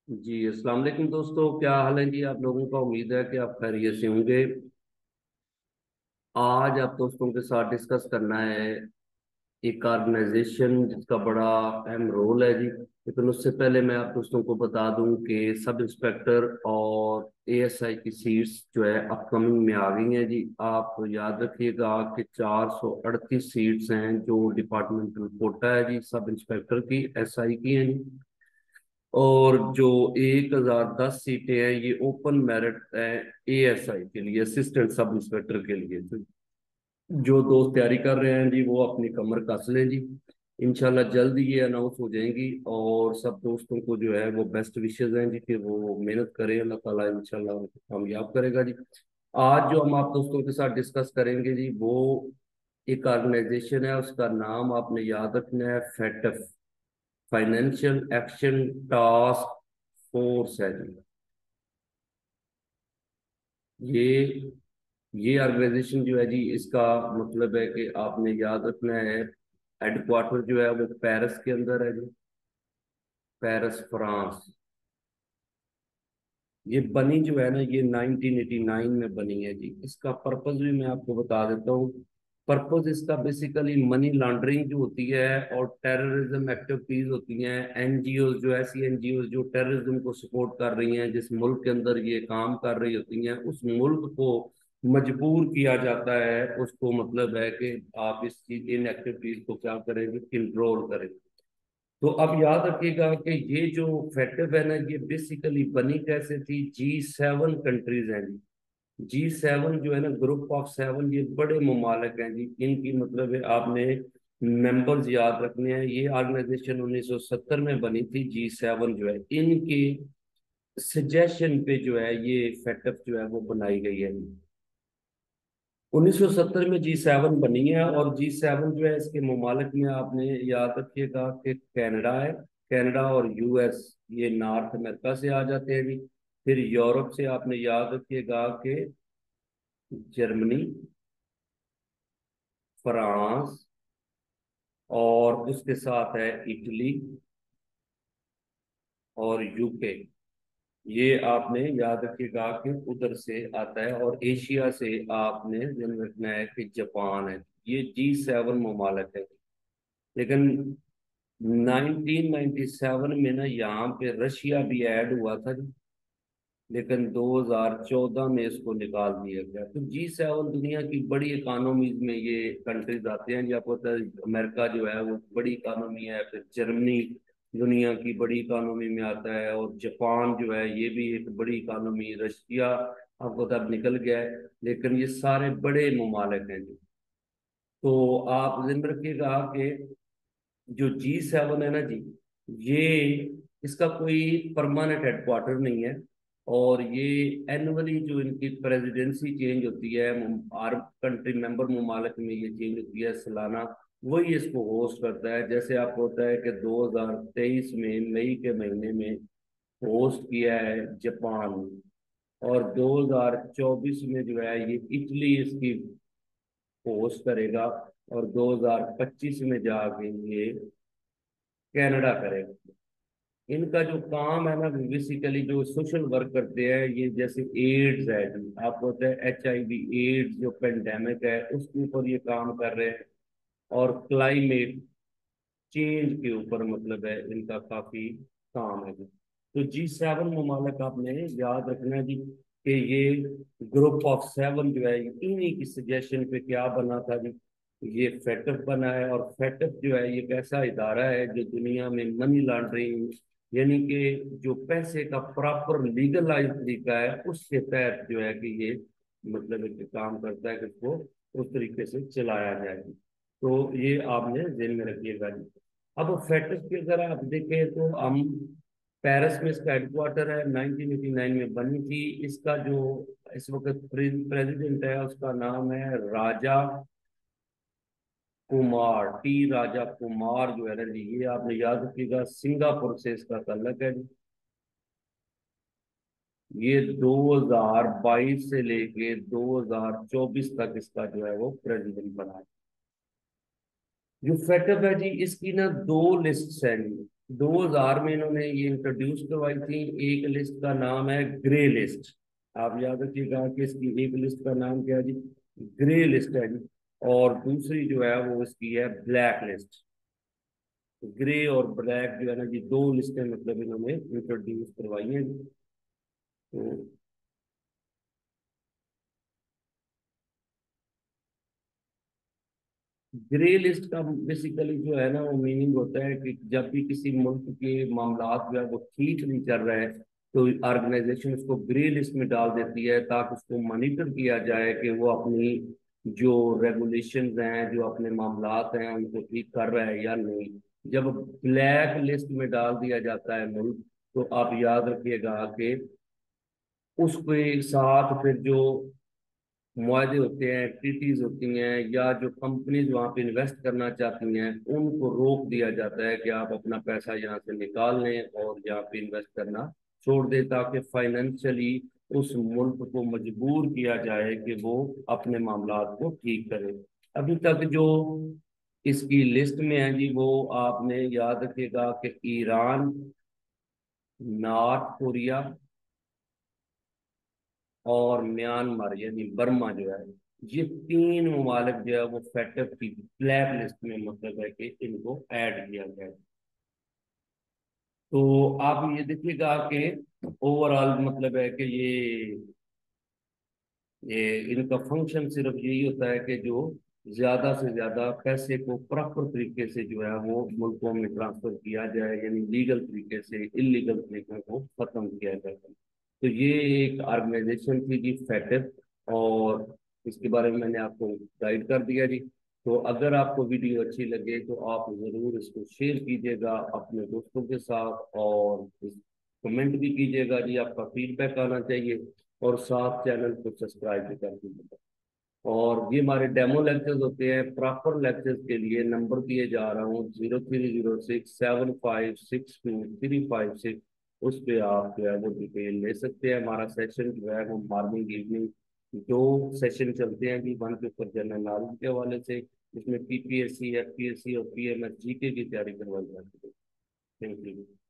जी अस्सलाम वालेकुम दोस्तों, क्या हाल है जी आप लोगों का। उम्मीद है कि आप खैरियत से होंगे। आज आप दोस्तों के साथ डिस्कस करना है एक ऑर्गेनाइजेशन जिसका बड़ा अहम रोल है जी। लेकिन उससे पहले मैं आप दोस्तों को बता दूं कि सब इंस्पेक्टर और एएसआई की सीट्स जो है अपकमिंग में आ गई हैं जी। आप याद रखिएगा कि 438 सीट्स हैं जो डिपार्टमेंटल कोटा है जी, सब इंस्पेक्टर की, एसआई की हैं जी। और जो 1010 सीटें हैं ये ओपन मेरिट है एएसआई के लिए, असिस्टेंट सब इंस्पेक्टर के लिए। तो जो दोस्त तैयारी कर रहे हैं जी वो अपनी कमर कस लें जी। इंशाल्लाह जल्द ये अनाउंस हो जाएंगी। और सब दोस्तों को जो है वो बेस्ट विशेस हैं जी कि वो मेहनत करें, अल्लाह ताला इंशाल्लाह उनको कामयाब करेगा जी। आज जो हम आप दोस्तों के साथ डिस्कस करेंगे जी वो एक ऑर्गेनाइजेशन है, उसका नाम आपने याद रखना है, FATF, financial action task force है जी। ये ये ऑर्गेनाइजेशन जो है जी, इसका मतलब है कि आपने याद रखना है, हेडक्वार्टर जो है वो पेरिस के अंदर है जी, पेरिस फ्रांस। ये बनी जो है ना, ये 1989 में बनी है जी। इसका पर्पस भी मैं आपको बता देता हूँ। पर्पस इसका बेसिकली मनी लॉन्ड्रिंग जो होती है और टेररिज्म एक्टिविटीज होती हैं, एनजीओ जो, ऐसी एनजीओ जो टेररिज्म को सपोर्ट कर रही हैं, जिस मुल्क के अंदर ये काम कर रही होती हैं, उस मुल्क को मजबूर किया जाता है, उसको मतलब है कि आप इस चीज, इन एक्टिविटीज को क्या करेंगे, कंट्रोल करें। तो अब याद रखिएगा कि ये जो फेटिव है ना, ये बेसिकली बनी कैसे थी, G7 कंट्रीज हैं जी। G7 जो है ना, ग्रुप ऑफ सेवन, ये बड़े ममालिक हैं जी। इनकी मतलब है आपने मेंबर्स याद रखने हैं। ये ऑर्गेनाइजेशन 1970 में बनी थी, G7 जो है, इनके सजेशन पे जो है ये फेटअप जो है वो बनाई गई है। 1970 में G7 बनी है। और G7 जो है, इसके ममालिक में आपने याद रखिएगा कि कनाडा है, कनाडा और यूएस, ये नॉर्थ अमेरिका से आ जाते हैं जी। फिर यूरोप से आपने याद रखिएगा कि जर्मनी, फ्रांस, और उसके साथ है इटली और यूके। ये आपने याद रखिएगा कि उधर से आता है। और एशिया से आपने ध्यान रखना है कि जापान है। ये G7 ममालिक है। लेकिन 1997 में ना यहाँ पे रशिया भी ऐड हुआ था जी। लेकिन 2014 में इसको निकाल दिया गया। तो G7 दुनिया की बड़ी इकानमीज में ये कंट्रीज आते हैं जी। आपको पता है अमेरिका जो है वो बड़ी इकानमी है, फिर जर्मनी दुनिया की बड़ी इकानमी में आता है, और जापान जो है ये भी एक बड़ी इकानमी, रशिया आपको पता है अब निकल गया है। लेकिन ये सारे बड़े ममालिक हैं जी। तो आप ध्यान रखिएगा कि जो G7 है ना जी, ये, इसका कोई परमानेंट हेडक्वार्टर नहीं है। और ये एनुअली जो इनकी प्रेसिडेंसी चेंज होती है, हर कंट्री मेंबर ममालिक में ये चेंज होती है सालाना, वही इसको होस्ट करता है। जैसे आपको होता है कि 2023 में मई के महीने में होस्ट किया है जापान, और 2024 में जो है ये इटली इसकी होस्ट करेगा, और 2025 में जाके ये कनाडा करेगा। इनका जो काम है ना, बेसिकली जो सोशल वर्क करते हैं ये, जैसे एड्स है जी, आपको पता है HIV एड्स जो पेंडेमिक है उसके ऊपर ये काम कर रहे हैं। और क्लाइमेट चेंज के ऊपर मतलब है इनका काफी काम है जी। तो G7 ममालिक आपने याद रखना है जी कि ये ग्रुप ऑफ सेवन जो है, इन्हीं की सजेशन पे क्या बना था जी, ये फेटअप बना है। और फेटअप जो है ये एक ऐसा इदारा है जो दुनिया में मनी लॉन्ड्रिंग, यानी कि जो पैसे का प्रॉपर लीगलाइज तरीका है, उसके तहत जो है कि ये मतलब एक काम करता है कि इसको उस तरीके से चलाया जाए। तो ये आपने ध्यान में रखिएगा जी। अब फेटिस की अगर आप देखें तो हम, पेरिस में इसका हेडक्वार्टर है, 1989 में बनी थी। इसका जो इस वक्त प्रेसिडेंट है उसका नाम है राजा कुमार, टी राजा कुमार जो है ना जी। ये आपने याद रखिएगा, सिंगापुर से इसका तल्लक है जी। ये 2022 से लेके 2024 तक इसका जो है वो प्रेसिडेंट बना है। जो फेटअप है जी, इसकी ना दो लिस्ट है जी। 2000 में इन्होंने ये इंट्रोड्यूस करवाई थी। एक लिस्ट का नाम है ग्रे लिस्ट। आप याद रखिएगा कि इसकी एक लिस्ट का नाम क्या है जी, ग्रे लिस्ट है जी। और दूसरी जो है वो इसकी है ब्लैक लिस्ट। ग्रे और ब्लैक जो है ना जी, दो लिस्टें मतलब इन्होंने इंट्रोड्यूस करवाई हैं जी। तो ग्रे लिस्ट का बेसिकली जो है ना वो मीनिंग होता है कि जब भी किसी मुल्क के मामलात जो है वो ठीक नहीं चल रहे हैं, तो ऑर्गेनाइजेशन उसको ग्रे लिस्ट में डाल देती है ताकि उसको मॉनिटर किया जाए कि वो अपनी जो रेगुलेशंस हैं, जो अपने मामलात हैं, उनको ठीक कर रहा है या नहीं। जब ब्लैक लिस्ट में डाल दिया जाता है मुल्क, तो आप याद रखिएगा कि उसके साथ फिर जो मुआहदे होते हैं, ट्रीटीज होती हैं, या जो कंपनीज वहां पे इन्वेस्ट करना चाहती हैं, उनको रोक दिया जाता है कि आप अपना पैसा यहाँ से निकाल लें और यहाँ पे इन्वेस्ट करना छोड़ दें, ताकि फाइनेंशियली उस मुल्क को मजबूर किया जाए कि वो अपने मामलात को ठीक करे। अभी तक जो इसकी लिस्ट में है जी, वो आपने याद रखिएगा कि ईरान, नॉर्थ कोरिया और म्यांमार यानी बर्मा जो है, ये तीन ममालिक जो है वो फेटअप की ब्लैक लिस्ट में मतलब है कि इनको ऐड किया गया है। तो आप ये देखिएगा कि ओवरऑल मतलब है कि ये इनका फंक्शन सिर्फ यही होता है कि जो ज्यादा से ज्यादा पैसे को प्रॉपर तरीके से जो है वो मुल्कों में ट्रांसफर किया जाए, यानी लीगल तरीके से इलीगल तरीकों को खत्म किया जाए। तो ये एक ऑर्गेनाइजेशन थी जी, फैटफ। और इसके बारे में मैंने आपको गाइड कर दिया जी। तो अगर आपको वीडियो अच्छी लगे तो आप ज़रूर इसको शेयर कीजिएगा अपने दोस्तों के साथ, और कमेंट भी कीजिएगा जी, आपका फीडबैक आना चाहिए। और साथ चैनल को सब्सक्राइब भी कर दीजिएगा। और ये हमारे डेमो लेक्चर्स होते हैं। प्रॉपर लेक्चर्स के लिए नंबर दिए जा रहा हूँ 03067562 356। उस पे आप जो है वो डिटेल ले सकते हैं। हमारा सेशन जो है वो मॉर्निंग इवनिंग दो सेशन चलते हैं जी। वन पेपर जनरल नॉलेज के हवाले से, इसमें पीपीएससी, एफपीएससी और पीएमएस जीके की तैयारी करवाई जाती है। Thank you.